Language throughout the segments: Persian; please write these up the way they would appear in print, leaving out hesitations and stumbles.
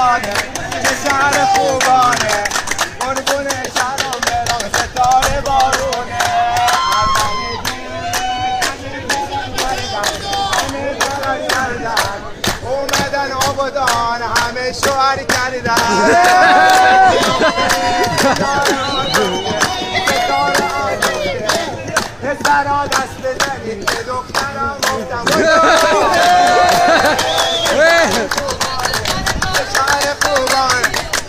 آبادانه چه شهر خوبانه قربون شهرام برام ستاره بارونه اومدن آبادان همه شوهر کردن پسرا دست بزنید به دخترم گفتم شهر خوبان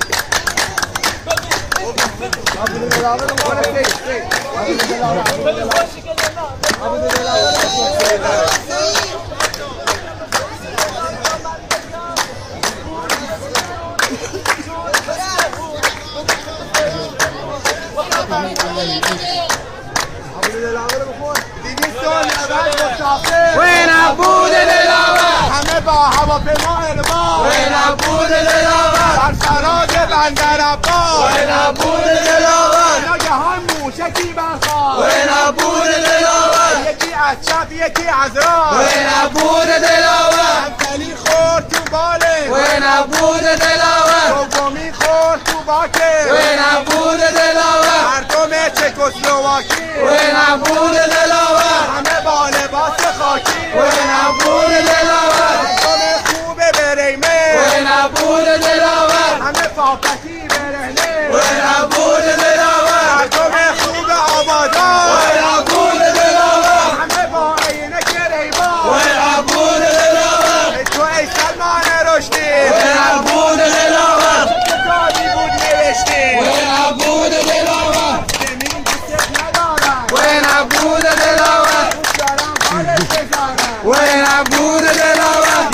وين عبود دلاور همه با هواپیما ارباب وين عبود دلاور در فراز بندر عباس وين عبود دلاور ناگهان موشکی برخاست وين عبود دلاور یکی از چپ یکی از راست وين عبود دلاور همسلی خورد تو باله وين عبود دلاور دومی خورد تو باکه وين عبود دلاور مردم چکسلواکی وين عبود دلاور همه با لباس خاکی وين عبود دلاور مردم خوب بریمه وين عبود دلاور همه پاپتی برهنه وين عبود دلاور مردم خوب آبادان وين عبود دلاور همه با عینک ریبان وين عبود دلاور تو ای سلمان رشدی وين عبود دلاور کتابی بود نوشتی وين عبود دلاور زمین دوست ندارم وين عبود دلاور دوست دارم حالت بذارم وين عبود دلاور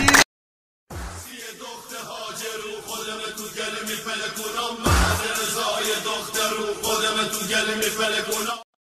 خودم تو گل میفلکونم